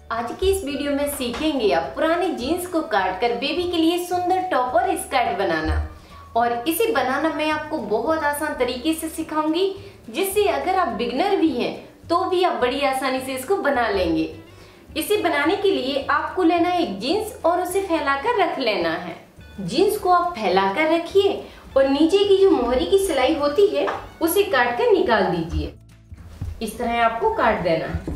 आज की इस वीडियो में सीखेंगे आप पुराने जीन्स को काट कर बेबी के लिए सुंदर टॉप और स्कर्ट बनाना। और इसे बनाना मैं आपको बहुत आसान तरीके से सिखाऊंगी, जिससे अगर आप बिगनर भी हैं तो भी आप बड़ी आसानी से इसको बना लेंगे। इसे बनाने के लिए आपको लेना है एक जीन्स और उसे फैलाकर रख लेना है। जीन्स को आप फैलाकर रखिए और नीचे की जो मोहरी की सिलाई होती है उसे काट कर निकाल दीजिए। इस तरह आपको काट देना है।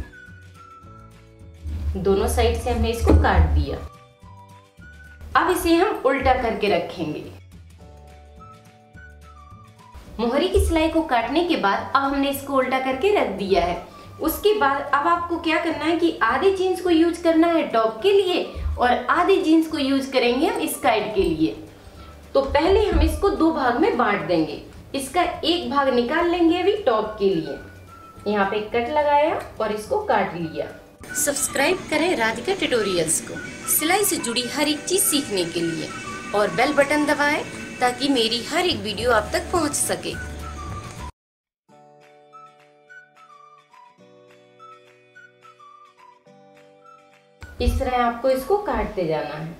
दोनों साइड से हमने इसको काट दिया। अब इसे हम उल्टा करके रखेंगे। मोहरी की सिलाई को काटने के बाद अब हमने इसको उल्टा करके रख दिया है। उसके बाद अब आपको क्या करना है कि आधे जीन्स को यूज करना है टॉप के लिए और आधे जीन्स को यूज करेंगे हम स्कर्ट के लिए। तो पहले हम इसको दो भाग में बांट देंगे। इसका एक भाग निकाल लेंगे अभी टॉप के लिए। यहाँ पे कट लगाया और इसको काट लिया। सब्सक्राइब करें राधिका ट्यूटोरियल्स को सिलाई से जुड़ी हर एक चीज सीखने के लिए और बेल बटन दबाएं ताकि मेरी हर एक वीडियो आप तक पहुंच सके। इस तरह आपको इसको काटते जाना है।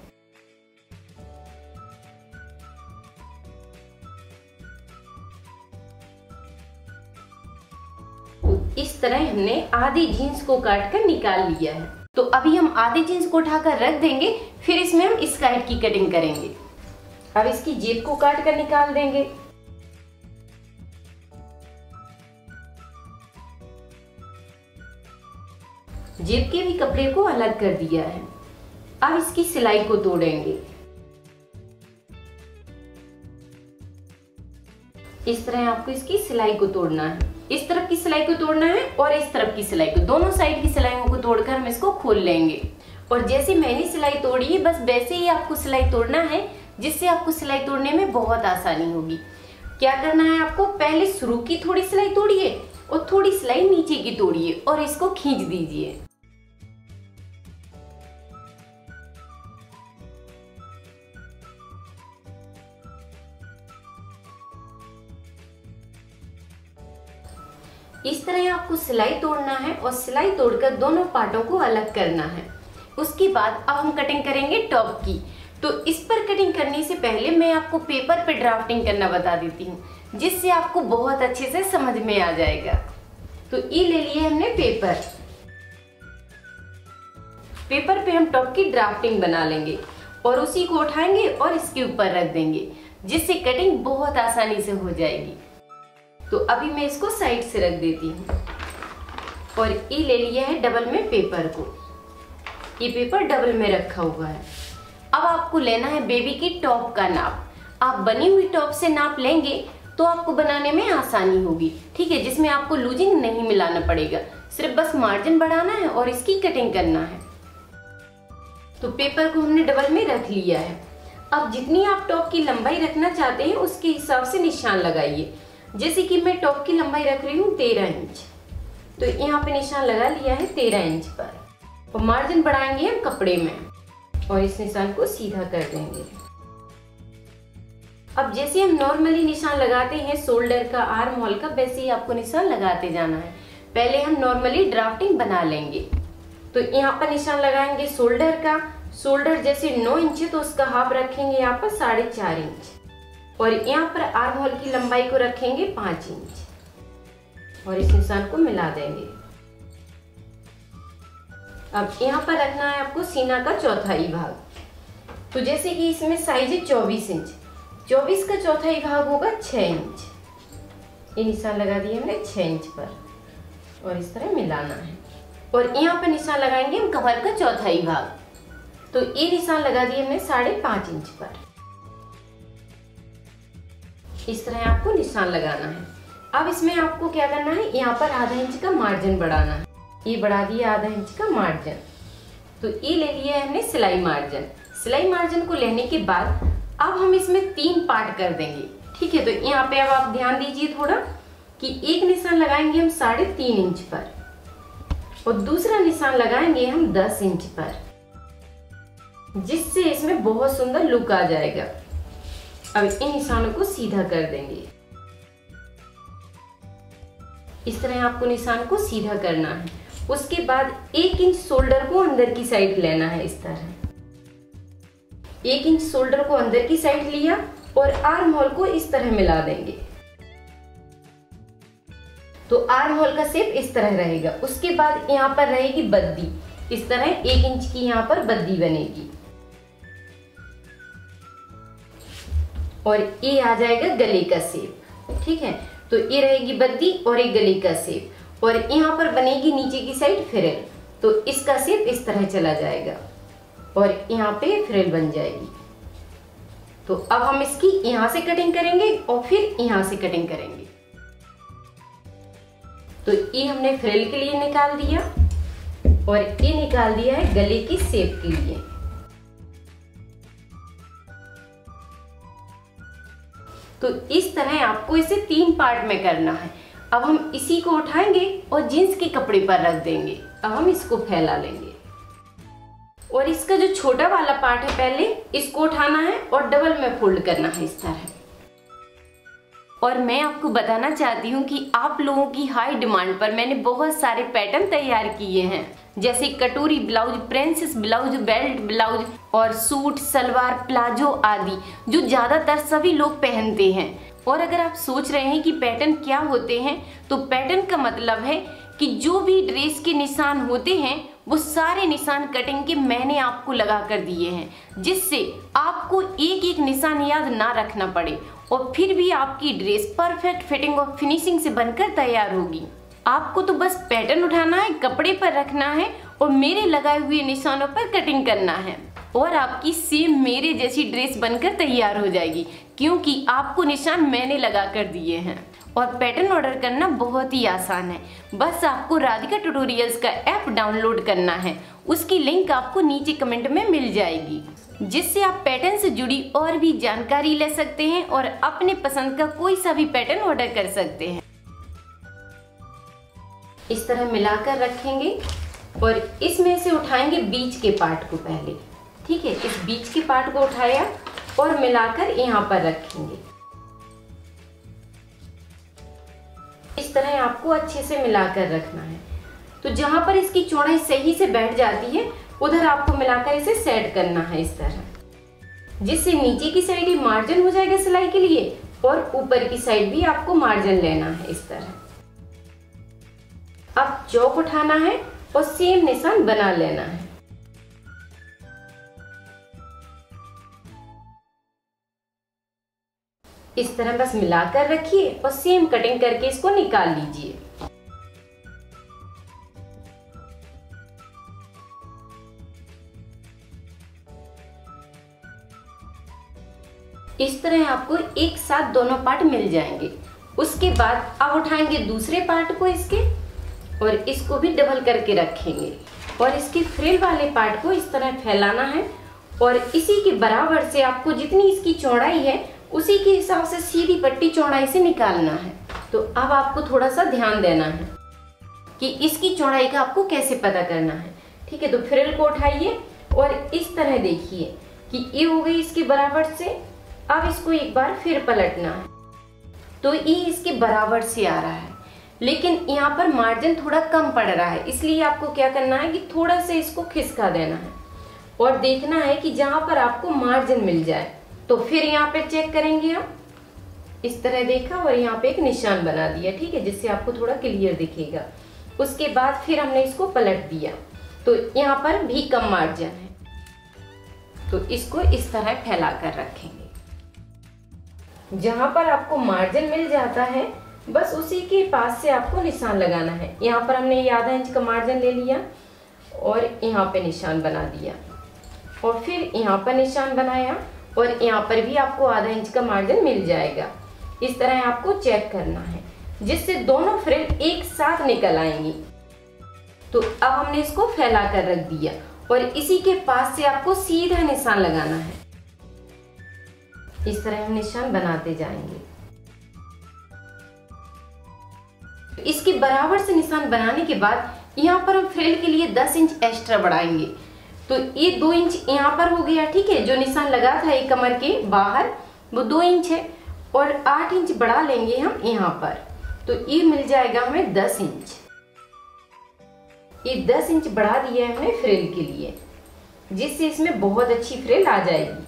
इस तरह हमने आधी जीन्स को काट कर निकाल लिया है। तो अभी हम आधी जीन्स को उठाकर रख देंगे, फिर इसमें हम स्कर्ट की कटिंग करेंगे। अब इसकी जेब को काट कर निकाल देंगे। जेब के भी कपड़े को अलग कर दिया है। अब इसकी सिलाई को तोड़ेंगे। इस तरह आपको इसकी सिलाई को तोड़ना है। इस तरफ की सिलाई को तोड़ना है और इस तरफ की सिलाई को, दोनों साइड की सिलाइयों को तोड़कर हम इसको खोल लेंगे। और जैसे मैंने सिलाई तोड़ी है बस वैसे ही आपको सिलाई तोड़ना है, जिससे आपको सिलाई तोड़ने में बहुत आसानी होगी। क्या करना है आपको, पहले शुरू की थोड़ी सिलाई तोड़िए और थोड़ी सिलाई नीचे की तोड़िए और इसको खींच दीजिए। इस तरह आपको सिलाई तोड़ना है और सिलाई तोड़कर दोनों पार्टों को अलग करना है। उसके बाद अब हम कटिंग करेंगे टॉप की। तो इस पर कटिंग करने से पहले मैं आपको पेपर पे ड्राफ्टिंग करना बता देती हूँ, जिससे आपको बहुत अच्छे से समझ में आ जाएगा। तो ये ले लिए हमने पेपर। पेपर पे हम टॉप की ड्राफ्टिंग बना लेंगे और उसी को उठाएंगे और इसके ऊपर रख देंगे, जिससे कटिंग बहुत आसानी से हो जाएगी। तो अभी मैं इसको साइड से रख देती हूँ और ये ले लिया है डबल में पेपर को। ये पेपर डबल में रखा हुआ है। अब आपको लेना है बेबी की टॉप का नाप। आप बनी हुई टॉप से नाप लेंगे तो आपको बनाने में आसानी होगी, ठीक है, जिसमें आपको लूजिंग नहीं मिलाना पड़ेगा, सिर्फ बस मार्जिन बढ़ाना है और इसकी कटिंग करना है। तो पेपर को हमने डबल में रख लिया है। अब जितनी आप टॉप की लंबाई रखना चाहते हैं उसके हिसाब से निशान लगाइए। जैसे कि मैं टॉप की लंबाई रख रही हूँ 13 इंच, तो यहाँ पे निशान लगा लिया है 13 इंच पर। और मार्जिन बढ़ाएंगे हम कपड़े में और इस निशान को सीधा कर देंगे। अब जैसे हम नॉर्मली निशान लगाते हैं शोल्डर का, आर्म होल का, वैसे ही आपको निशान लगाते जाना है। पहले हम नॉर्मली ड्राफ्टिंग बना लेंगे। तो यहाँ पर निशान लगाएंगे शोल्डर का। शोल्डर जैसे 9 इंच है तो उसका हाफ रखेंगे यहाँ पर 4.5 इंच और यहाँ पर आर्म होल की लंबाई को रखेंगे 5 इंच और इस निशान को मिला देंगे। अब यहाँ पर रखना है आपको सीना का चौथाई भाग। तो जैसे कि इसमें साइज है 24 इंच, 24 का चौथाई भाग होगा 6 इंच। ये निशान लगा दिए हमने 6 इंच पर और इस तरह मिलाना है। और यहाँ पर निशान लगाएंगे हम कमर का चौथाई भाग। तो ये निशान लगा दिए हमने 5.5 इंच पर। इस तरह आपको निशान लगाना है। अब इसमें आपको क्या करना है, यहाँ पर आधा इंच का मार्जिन बढ़ाना है। ये बढ़ा दिया आधा इंच का मार्जिन। तो ये ले लिया है हमने सिलाई मार्जिन। सिलाई मार्जिन को लेने के बाद अब हम इसमें 3 पार्ट कर देंगे, ठीक है। तो यहाँ पे अब आप ध्यान दीजिए थोड़ा कि एक निशान लगाएंगे हम 3.5 इंच पर और दूसरा निशान लगाएंगे हम 10 इंच पर, जिससे इसमें बहुत सुंदर लुक आ जाएगा। अब इन निशानों को सीधा कर देंगे। इस तरह आपको निशान को सीधा करना है उसके बाद 1 इंच शोल्डर को अंदर की साइड लेना है। इस तरह 1 इंच शोल्डर को अंदर की साइड लिया और आर्म होल को इस तरह मिला देंगे। तो आर्म होल का शेप इस तरह रहेगा। उसके बाद यहाँ पर रहेगी बद्दी, इस तरह 1 इंच की यहाँ पर बद्दी बनेगी और ये आ जाएगा गले का शेप। ठीक है, तो ये रहेगी बद्दी और एक गले का शेप और यहाँ पर बनेगी नीचे की साइड फ्रिल। तो इसका शेप इस तरह चला जाएगा और यहाँ पे फ्रिल बन जाएगी। तो अब हम इसकी यहाँ से कटिंग करेंगे और फिर यहाँ से कटिंग करेंगे। तो ये हमने फ्रिल के लिए निकाल दिया और ये निकाल दिया है गले की शेप के लिए। तो इस तरह आपको इसे 3 पार्ट में करना है। अब हम इसी को उठाएंगे और जीन्स के कपड़े पर रख देंगे। अब हम इसको फैला लेंगे और इसका जो छोटा वाला पार्ट है पहले इसको उठाना है और डबल में फोल्ड करना है इस तरह। और मैं आपको बताना चाहती हूँ कि आप लोगों की हाई डिमांड पर मैंने बहुत सारे पैटर्न तैयार किए हैं, जैसे कटोरी blouse, princess blouse, belt blouse और सूट, सलवार, प्लाजो आदि, जो ज्यादातर सभी लोग पहनते हैं। और अगर आप सोच रहे हैं कि पैटर्न क्या होते हैं, तो पैटर्न का मतलब है कि जो भी ड्रेस के निशान होते हैं वो सारे निशान कटिंग के मैंने आपको लगा कर दिए हैं, जिससे आपको एक एक निशान याद ना रखना पड़े और फिर भी आपकी ड्रेस परफेक्ट फिटिंग और फिनिशिंग से बनकर तैयार होगी। आपको तो बस पैटर्न उठाना है, कपड़े पर रखना है और मेरे लगाए हुए निशानों पर कटिंग करना है और आपकी सेम मेरे जैसी ड्रेस बनकर तैयार हो जाएगी, क्योंकि आपको निशान मैंने लगा कर दिए हैं। और पैटर्न ऑर्डर करना बहुत ही आसान है। बस आपको राधिका ट्यूटोरियल्स का ऐप डाउनलोड करना है, उसकी लिंक आपको नीचे कमेंट में मिल जाएगी, जिससे आप पैटर्न से जुड़ी और भी जानकारी ले सकते हैं और अपने पसंद का कोई सा भी पैटर्न ऑर्डर कर सकते हैं। इस तरह मिलाकर रखेंगे और इसमें से उठाएंगे बीच के पार्ट को पहले। ठीक है, इस बीच के पार्ट को उठाया और मिलाकर यहाँ पर रखेंगे। इस तरह आपको अच्छे से मिलाकर रखना है। तो जहां पर इसकी चौड़ाई सही से बैठ जाती है उधर आपको मिलाकर इसे सेट करना है इस तरह, जिससे नीचे की साइड ही मार्जिन हो जाएगा सिलाई के लिए और ऊपर की साइड भी आपको मार्जिन लेना है इस तरह। अब चौक उठाना है और सेम निशान बना लेना है। इस तरह बस मिलाकर रखिए और सेम कटिंग करके इसको निकाल लीजिए। इस तरह आपको एक साथ दोनों पार्ट मिल जाएंगे। उसके बाद अब उठाएंगे दूसरे पार्ट को इसके और इसको भी डबल करके रखेंगे और इसके फ्रिल वाले पार्ट को इस तरह फैलाना है और इसी के बराबर से आपको जितनी इसकी चौड़ाई है उसी के हिसाब से सीधी पट्टी चौड़ाई से निकालना है। तो अब आपको थोड़ा सा ध्यान देना है कि इसकी चौड़ाई का आपको कैसे पता करना है। ठीक है, तो फ्रिल को उठाइए और इस तरह देखिए कि ये हो गई इसके बराबर से। अब इसको एक बार फिर पलटना है तो ये इसके बराबर से आ रहा है, लेकिन यहाँ पर मार्जिन थोड़ा कम पड़ रहा है, इसलिए आपको क्या करना है कि थोड़ा सा इसको खिसका देना है और देखना है कि जहाँ पर आपको मार्जिन मिल जाए। तो फिर यहाँ पे चेक करेंगे आप, इस तरह देखा और यहाँ पे एक निशान बना दिया। ठीक है, जिससे आपको थोड़ा क्लियर दिखेगा। उसके बाद फिर हमने इसको पलट दिया तो यहाँ पर भी कम मार्जिन है, तो इसको इस तरह फैला कर रखेंगे। जहाँ पर आपको मार्जिन मिल जाता है बस उसी के पास से आपको निशान लगाना है। यहाँ पर हमने ये आधा इंच का मार्जिन ले लिया और यहाँ पे निशान बना दिया और फिर यहाँ पर निशान बनाया और यहाँ पर भी आपको आधा इंच का मार्जिन मिल जाएगा। इस तरह आपको चेक करना है, जिससे दोनों फ्रिल एक साथ निकल आएंगी। तो अब हमने इसको फैला कर रख दिया और इसी के पास से आपको सीधा निशान लगाना है। इस तरह हम निशान बनाते जाएंगे। इसके बराबर से निशान बनाने के बाद यहाँ पर हम फ्रिल के लिए 10 इंच एक्स्ट्रा बढ़ाएंगे। तो ये 2 इंच यहाँ पर हो गया। ठीक है, जो निशान लगा था एक कमर के बाहर वो 2 इंच है और 8 इंच बढ़ा लेंगे हम यहाँ पर, तो ये मिल जाएगा हमें 10 इंच। ये 10 इंच बढ़ा दिया है हमने फ्रिल के लिए, जिससे इसमें बहुत अच्छी फ्रिल आ जाएगी।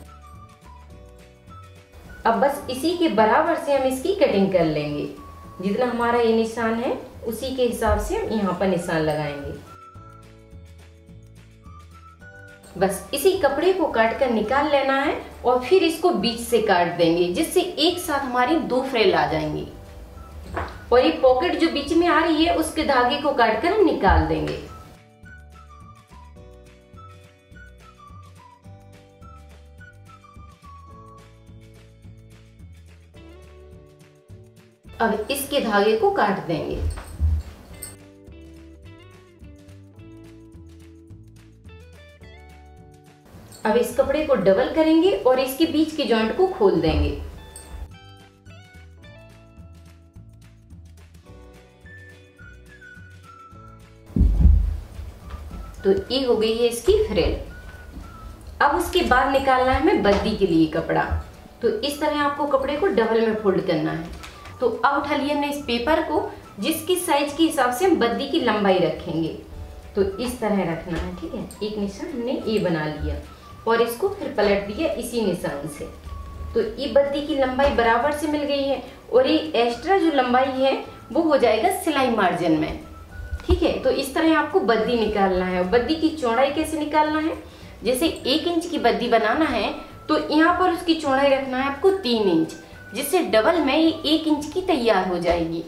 अब बस इसी के बराबर से हम इसकी कटिंग कर लेंगे। जितना हमारा ये निशान है उसी के हिसाब से हम यहाँ पर निशान लगाएंगे। बस इसी कपड़े को काट कर निकाल लेना है और फिर इसको बीच से काट देंगे, जिससे एक साथ हमारी 2 फ्रिल आ जाएंगी। और ये पॉकेट जो बीच में आ रही है उसके धागे को काट कर हम निकाल देंगे। अब इसके धागे को काट देंगे। अब इस कपड़े को डबल करेंगे और इसके बीच के जॉइंट को खोल देंगे। तो ये हो गई है इसकी फ्रिल। अब उसके बाद निकालना है हमें बद्दी के लिए कपड़ा। तो इस तरह आपको कपड़े को डबल में फोल्ड करना है। तो अब उठा लिया हमने इस पेपर को, जिसकी साइज के हिसाब से हम बद्दी की लंबाई रखेंगे। तो इस तरह रखना है, ठीक है। एक निशान हमने ये बना लिया और इसको फिर पलट दिया इसी निशान से। तो ये बद्दी की लंबाई बराबर से मिल गई है और ये एक्स्ट्रा जो लंबाई है वो हो जाएगा सिलाई मार्जिन में, ठीक है। तो इस तरह आपको बद्दी निकालना है। और बद्दी की चौड़ाई कैसे निकालना है, जैसे 1 इंच की बद्दी बनाना है तो यहाँ पर उसकी चौड़ाई रखना है आपको 3 इंच, जिससे डबल में ये 1 इंच की तैयार हो जाएगी।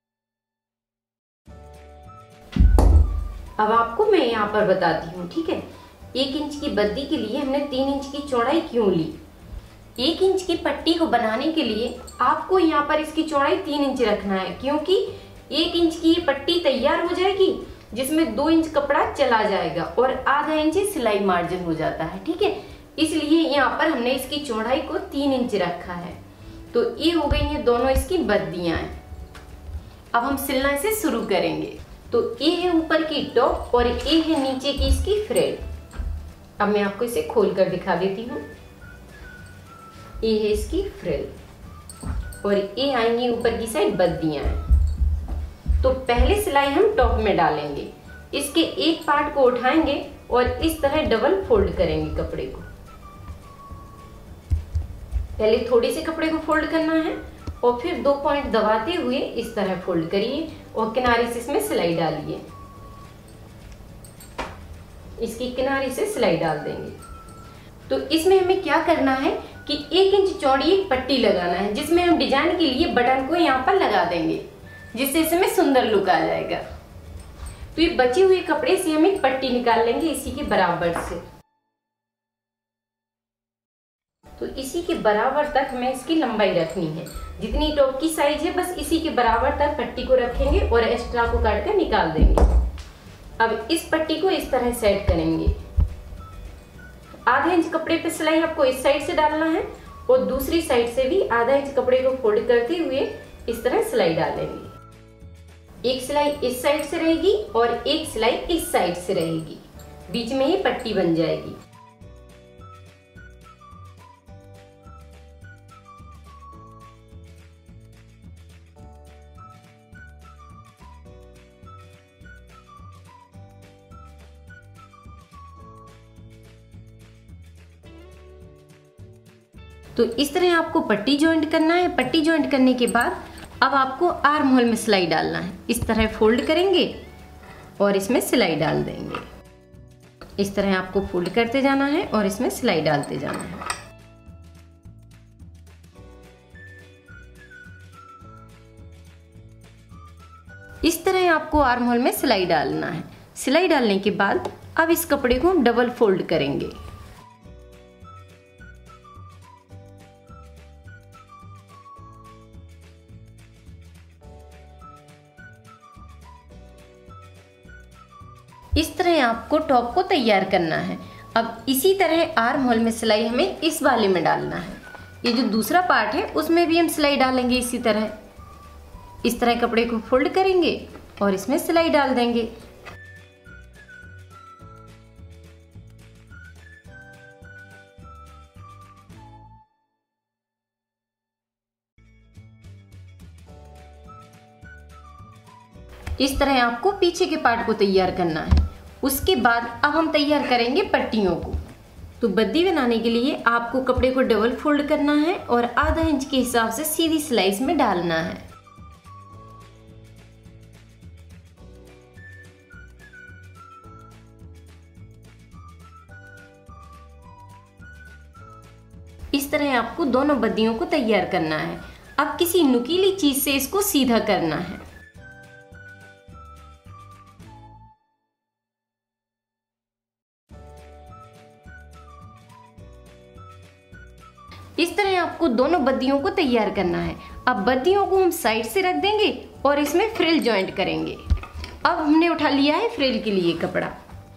अब आपको मैं यहाँ पर बताती हूँ, ठीक है। 1 इंच की बद्दी के लिए हमने 3 इंच की चौड़ाई क्यों ली। 1 इंच की पट्टी को बनाने के लिए आपको यहाँ पर इसकी चौड़ाई 3 इंच रखना है, क्योंकि 1 इंच की ये पट्टी तैयार हो जाएगी, जिसमें 2 इंच कपड़ा चला जाएगा और आधा इंच सिलाई मार्जिन हो जाता है, ठीक है। इसलिए यहाँ पर हमने इसकी चौड़ाई को 3 इंच रखा है। तो ये हो गई है दोनों इसकी बद्दियां। अब हम सिलना इसे शुरू करेंगे। तो ये है ऊपर की टॉप और ये है नीचे की इसकी फ्रिल। अब मैं आपको इसे खोल कर दिखा देती हूँ। ये है इसकी फ्रिल और ये आएंगी ऊपर की साइड बद्दियां। तो पहले सिलाई हम टॉप में डालेंगे। इसके एक पार्ट को उठाएंगे और इस तरह डबल फोल्ड करेंगे कपड़े को। पहले थोड़ी से कपड़े को फोल्ड करना है और फिर 2 पॉइंट दबाते हुए इस तरह फोल्ड करिए और किनारे से इसमें सिलाई डालिए। इसकी किनारे से सिलाई डाल देंगे। तो इसमें हमें क्या करना है कि 1 इंच चौड़ी एक पट्टी लगाना है, जिसमें हम डिजाइन के लिए बटन को यहाँ पर लगा देंगे, जिससे इसमें सुंदर लुक आ जाएगा। तो ये बचे हुए कपड़े से हम एक पट्टी निकाल लेंगे इसी के बराबर से। तो इसी के बराबर तक हमें इसकी लंबाई रखनी है। जितनी टॉप की साइज है बस इसी के बराबर तक पट्टी को रखेंगे और एक्स्ट्रा को काट कर निकाल देंगे। अब इस पट्टी को इस तरह सेट करेंगे। आधा इंच कपड़े पे सिलाई आपको इस साइड से डालना है और दूसरी साइड से भी आधा इंच कपड़े को फोल्ड करते हुए इस तरह सिलाई डालेंगे। एक सिलाई इस साइड से रहेगी और एक सिलाई इस साइड से रहेगी, बीच में ये पट्टी बन जाएगी। तो इस तरह आपको पट्टी जॉइंट करना है। पट्टी जॉइंट करने के बाद अब आपको आर्म होल में सिलाई डालना है। इस तरह फोल्ड करेंगे और इसमें सिलाई डाल देंगे। इस तरह आपको फोल्ड करते जाना है और इसमें सिलाई डालते जाना है। इस तरह आपको आर्म होल में सिलाई डालना है। सिलाई डालने के बाद अब इस कपड़े को हम डबल फोल्ड करेंगे। इस तरह आपको टॉप को तैयार करना है। अब इसी तरह आर्म होल में सिलाई हमें इस वाले में डालना है। ये जो दूसरा पार्ट है उसमें भी हम सिलाई डालेंगे इसी तरह। इस तरह कपड़े को फोल्ड करेंगे और इसमें सिलाई डाल देंगे। इस तरह आपको पीछे के पार्ट को तैयार करना है। उसके बाद अब हम तैयार करेंगे पट्टियों को। तो बद्दी बनाने के लिए आपको कपड़े को डबल फोल्ड करना है और आधा इंच के हिसाब से सीधी सिलाई में डालना है। इस तरह आपको दोनों बद्दियों को तैयार करना है। अब किसी नुकीली चीज से इसको सीधा करना है। इस तरह आपको दोनों बद्दियों को तैयार करना है। अब बद्दियों को हम साइड से रख देंगे और इसमें फ्रिल जॉइंट करेंगे। अब हमने उठा लिया है फ्रिल के लिए कपड़ा।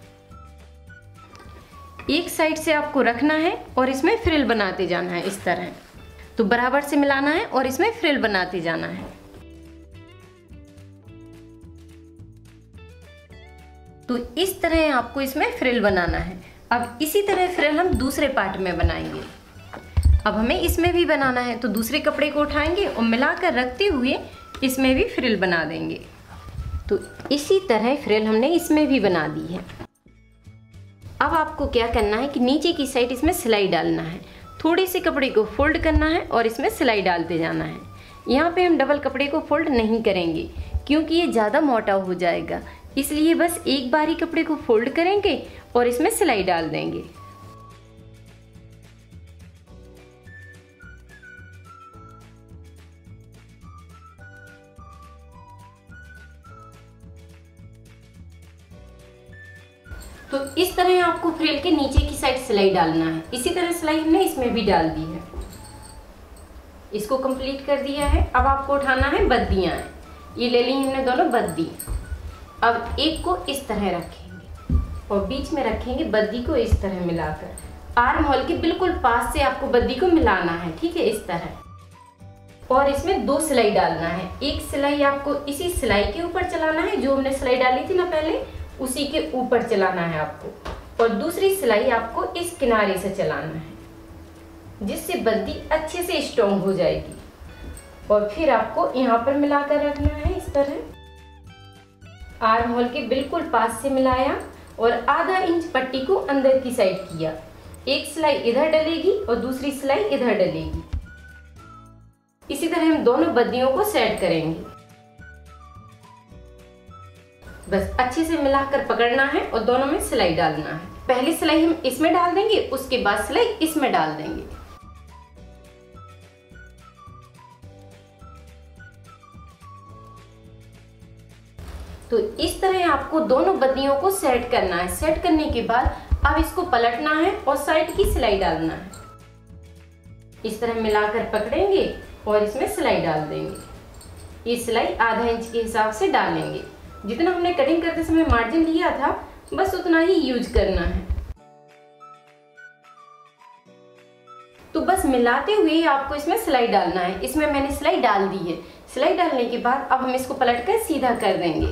एक साइड से आपको रखना है और इसमें फ्रिल बनाते जाना है इस तरह। तो बराबर से मिलाना है और इसमें फ्रिल बनाते जाना है। तो इस तरह आपको इसमें फ्रिल बनाना है। अब इसी तरह फ्रिल हम दूसरे पार्ट में बनाएंगे। अब हमें इसमें भी बनाना है, तो दूसरे कपड़े को उठाएंगे और मिलाकर रखते हुए इसमें भी फ्रिल बना देंगे। तो इसी तरह फ्रिल हमने इसमें भी बना दी है। अब आपको क्या करना है कि नीचे की साइड इसमें सिलाई डालना है। थोड़ी सी कपड़े को फोल्ड करना है और इसमें सिलाई डालते जाना है। यहाँ पे हम डबल कपड़े को फोल्ड नहीं करेंगे क्योंकि ये ज़्यादा मोटा हो जाएगा, इसलिए बस एक बार ही कपड़े को फोल्ड करेंगे और इसमें सिलाई डाल देंगे। तो इस तरह आपको फ्रिल के नीचे की साइड सिलाई डालना है। इसी तरह सिलाई हमने इसमें भी डाल दी है। इसको कंप्लीट कर दिया है। अब आपको उठाना है बद्दियां। ये ले ली हमने दोनों बद्दी। अब एक को इस तरह रखेंगे और बीच में रखेंगे बद्दी को इस तरह मिलाकर। आर्म होल के बिल्कुल पास से आपको बद्दी को मिलाना है, ठीक है, इस तरह। और इसमें 2 सिलाई डालना है। एक सिलाई आपको इसी सिलाई के ऊपर चलाना है, जो हमने सिलाई डाली थी ना पहले, उसी के ऊपर चलाना है आपको। और दूसरी सिलाई आपको इस किनारे से चलाना है, जिससे बद्दी अच्छे से स्ट्रॉन्ग हो जाएगी। और फिर आपको यहाँ पर मिलाकर रखना है इस तरह। आर्म होल के बिल्कुल पास से मिलाया और आधा इंच पट्टी को अंदर की साइड किया। एक सिलाई इधर डलेगी और दूसरी सिलाई इधर डलेगी। इसी तरह हम दोनों बद्दियों को सेट करेंगे। बस अच्छे से मिलाकर पकड़ना है और दोनों में सिलाई डालना है। पहली सिलाई हम इसमें डाल देंगे, उसके बाद सिलाई इसमें डाल देंगे। तो इस तरह आपको दोनों बद्दियों को सेट करना है। सेट करने के बाद अब इसको पलटना है और साइड की सिलाई डालना है। इस तरह मिलाकर पकड़ेंगे और इसमें सिलाई डाल देंगे। ये सिलाई आधा इंच के हिसाब से डालेंगे। जितना हमने कटिंग करते समय मार्जिन लिया था, बस उतना ही यूज करना है। तो बस मिलाते हुए आपको इसमें सिलाई डालना है। इसमें मैंने सिलाई डाल दी है। सिलाई डालने के बाद अब हम इसको पलटकर सीधा कर देंगे।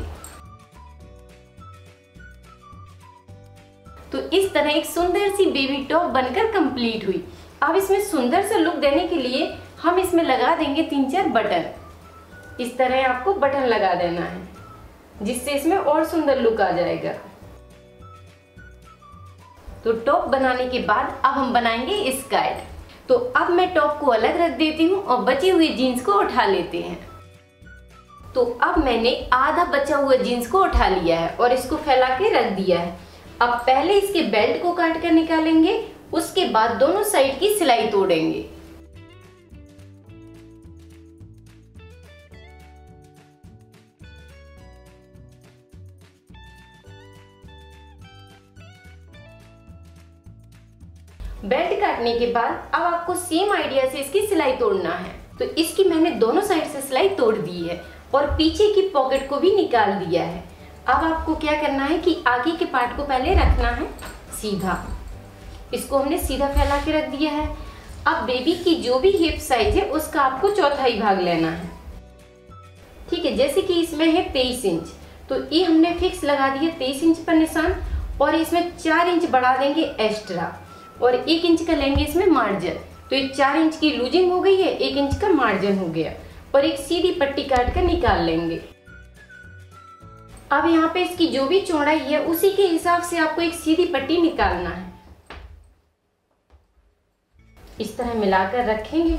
तो इस तरह एक सुंदर सी बेबी टॉप बनकर कंप्लीट हुई। अब इसमें सुंदर सा लुक देने के लिए हम इसमें लगा देंगे 3-4 बटन। इस तरह आपको बटन लगा देना है, जिससे इसमें और सुंदर लुक आ जाएगा। तो टॉप बनाने के बाद अब हम बनाएंगे स्कर्ट। तो अब मैं टॉप को अलग रख देती हूँ और बची हुई जीन्स को उठा लेते हैं। तो अब मैंने आधा बचा हुआ जीन्स को उठा लिया है और इसको फैला के रख दिया है। अब पहले इसके बेल्ट को काट कर निकालेंगे, उसके बाद दोनों साइड की सिलाई तोड़ेंगे। बेल्ट काटने के बाद अब आपको सेम आइडिया से इसकी सिलाई तोड़ना है। तो इसकी मैंने दोनों साइड से सिलाई तोड़ दी है और पीछे की पॉकेट को भी निकाल दिया है। अब आपको क्या करना है कि आगे के पार्ट को पहले रखना है सीधा। इसको हमने सीधा फैला के रख दिया है। अब बेबी की जो भी हिप साइज है उसका आपको चौथाई भाग लेना है, ठीक है। जैसे कि इसमें है 23 इंच, तो ये हमने फिक्स लगा दिया 23 इंच पर निशान। और इसमें 4 इंच बढ़ा देंगे एक्स्ट्रा और 1 इंच का लेंगे इसमें मार्जिन। तो ये 4 इंच की लूजिंग हो गई है, 1 इंच का मार्जिन हो गया। और एक सीधी पट्टी काट कर निकाल लेंगे। अब यहाँ पे इसकी जो भी चौड़ाई है उसी के हिसाब से आपको एक सीधी पट्टी निकालना है। इस तरह मिलाकर रखेंगे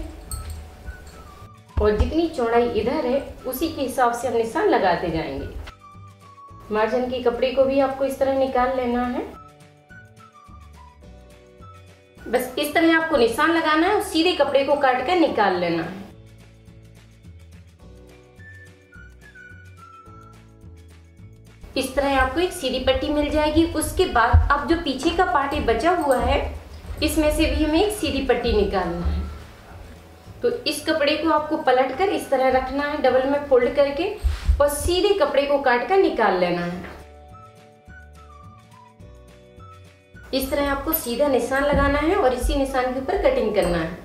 और जितनी चौड़ाई इधर है उसी के हिसाब से हम निशान लगाते जाएंगे। मार्जिन के कपड़े को भी आपको इस तरह निकाल लेना है। बस इस तरह आपको निशान लगाना है और सीधे कपड़े को काट कर निकाल लेना है। इस तरह आपको एक सीधी पट्टी मिल जाएगी। उसके बाद अब जो पीछे का पार्ट बचा हुआ है इसमें से भी हमें एक सीधी पट्टी निकालना है। तो इस कपड़े को आपको पलट कर इस तरह रखना है, डबल में फोल्ड करके, और सीधे कपड़े को काट कर निकाल लेना है। इस तरह आपको सीधा निशान लगाना है और इसी निशान के ऊपर कटिंग करना है।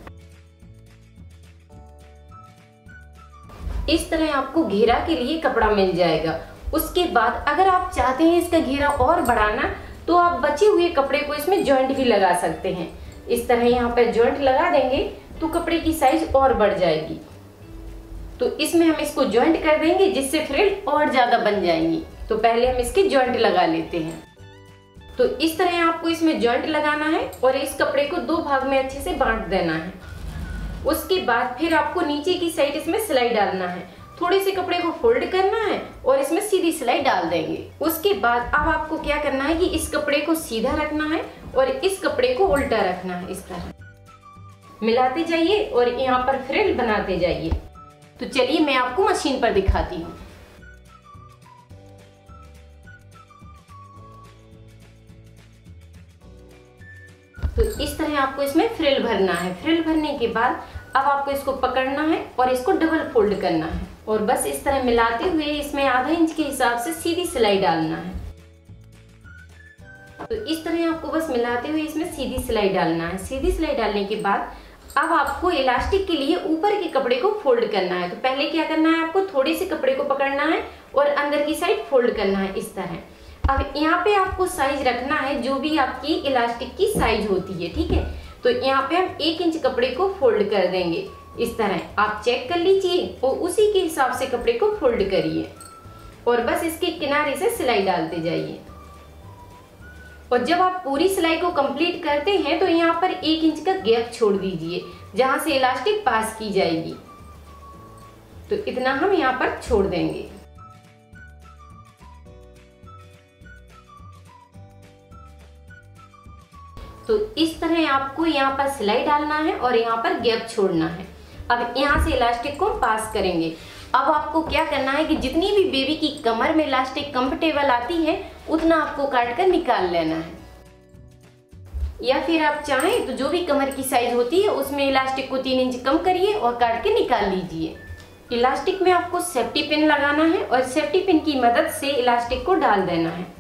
इस तरह आपको घेरा के लिए कपड़ा मिल जाएगा। उसके बाद अगर आप चाहते हैं इसका घेरा और बढ़ाना तो आप बचे हुए कपड़े को इसमें जॉइंट भी लगा सकते हैं। इस तरह यहाँ पर जॉइंट लगा देंगे तो कपड़े की साइज और बढ़ जाएगी। तो इसमें हम इसको जॉइंट कर देंगे जिससे फ्रिल और ज्यादा बन जाएंगी। तो पहले हम इसके जॉइंट लगा लेते हैं। तो इस तरह आपको इसमें जॉइंट लगाना है और इस कपड़े को दो भाग में अच्छे से बांट देना है। उसके बाद फिर आपको नीचे की साइड इसमें सिलाई डालना है। थोड़े से कपड़े को फोल्ड करना है और इसमें सीधी सिलाई डाल देंगे। उसके बाद अब आपको क्या करना है कि इस कपड़े को सीधा रखना है और इस कपड़े को उल्टा रखना है। इस तरह मिलाते जाइए और यहाँ पर फ्रिल बनाते जाइए। तो चलिए मैं आपको मशीन पर दिखाती हूँ। तो इस तरह आपको इसमें फ्रिल भरना है। फ्रिल भरने के बाद अब आपको इसको पकड़ना है और इसको डबल फोल्ड करना है और बस इस तरह मिलाते हुए इसमें आधा इंच के हिसाब से सीधी सिलाई डालना है। तो इस तरह आपको बस मिलाते हुए इसमें सीधी सिलाई डालना है। सीधी सिलाई डालने के बाद अब आपको इलास्टिक के लिए ऊपर के कपड़े को फोल्ड करना है। तो पहले क्या करना है, आपको थोड़े से कपड़े को पकड़ना है और अंदर की साइड फोल्ड करना है इस तरह। अब यहाँ पे आपको साइज रखना है जो भी आपकी इलास्टिक की साइज होती है, ठीक है। तो यहाँ पे हम 1 इंच कपड़े को फोल्ड कर देंगे इस तरह। आप चेक कर लीजिए और उसी के हिसाब से कपड़े को फोल्ड करिए और बस इसके किनारे से सिलाई डालते जाइए। और जब आप पूरी सिलाई को कंप्लीट करते हैं तो यहाँ पर 1 इंच का गैप छोड़ दीजिए जहां से इलास्टिक पास की जाएगी। तो इतना हम यहाँ पर छोड़ देंगे। तो इस तरह आपको यहाँ पर सिलाई डालना है और यहाँ पर गैप छोड़ना है। अब यहाँ से इलास्टिक को पास करेंगे। अब आपको क्या करना है कि जितनी भी बेबी की कमर में इलास्टिक कंफर्टेबल आती है उतना आपको काट कर निकाल लेना है। या फिर आप चाहें तो जो भी कमर की साइज होती है उसमें इलास्टिक को 3 इंच कम करिए और काट के निकाल लीजिए। इलास्टिक में आपको सेफ्टी पिन लगाना है और सेफ्टी पिन की मदद से इलास्टिक को डाल देना है।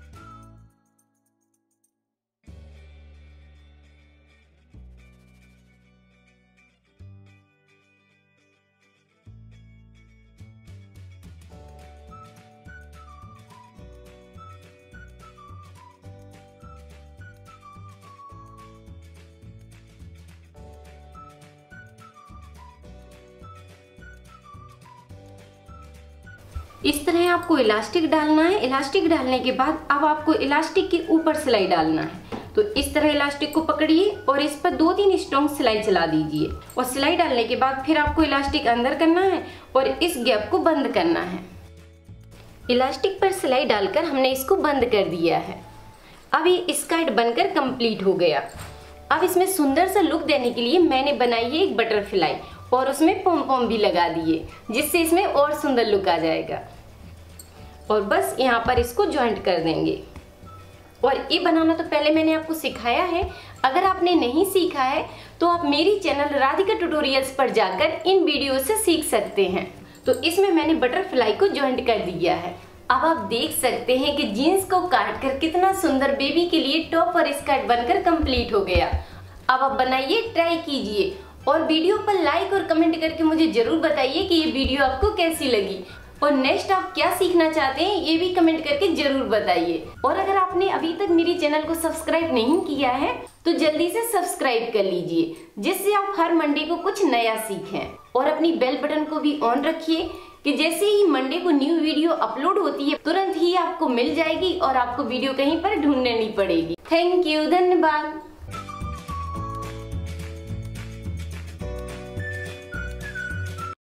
इस तरह आपको इलास्टिक डालना है। इलास्टिक डालने के बाद अब आपको इलास्टिक के ऊपर सिलाई डालना है। तो इस तरह इलास्टिक को पकड़िए और इस पर 2-3 स्ट्रॉन्ग सिलाई चला दीजिए और सिलाई डालने के बाद फिर आपको इलास्टिक अंदर करना है और इस गैप को बंद करना है। इलास्टिक पर सिलाई डालकर हमने इसको बंद कर दिया है। अब ये स्कर्ट बनकर कंप्लीट हो गया। अब इसमें सुंदर सा लुक देने के लिए मैंने बनाई है एक बटरफ्लाई और उसमें पॉम पॉम भी लगा दिए जिससे इसमें और सुंदर लुक आ जाएगा। और बस यहाँ पर इसको ज्वाइंट कर देंगे। और ये बनाना तो पहले मैंने आपको सिखाया है। अगर आपने नहीं सीखा है तो आप मेरी चैनल राधिका ट्यूटोरियल्स पर जाकर इन वीडियो से सीख सकते हैं। तो इसमें मैंने बटरफ्लाई को ज्वाइंट कर दिया है। अब आप देख सकते हैं कि जीन्स को काट कर कितना सुंदर बेबी के लिए टॉप और स्कर्ट बनकर कंप्लीट हो गया। अब आप बनाइए, ट्राई कीजिए और वीडियो पर लाइक और कमेंट करके मुझे जरूर बताइए कि ये वीडियो आपको कैसी लगी और नेक्स्ट आप क्या सीखना चाहते हैं ये भी कमेंट करके जरूर बताइए। और अगर आपने अभी तक मेरी चैनल को सब्सक्राइब नहीं किया है तो जल्दी से सब्सक्राइब कर लीजिए जिससे आप हर मंडे को कुछ नया सीखें। और अपनी बेल बटन को भी ऑन रखिए कि जैसे ही मंडे को न्यू वीडियो अपलोड होती है तुरंत ही आपको मिल जाएगी और आपको वीडियो कहीं पर ढूंढनी नहीं पड़ेगी। थैंक यू, धन्यवाद।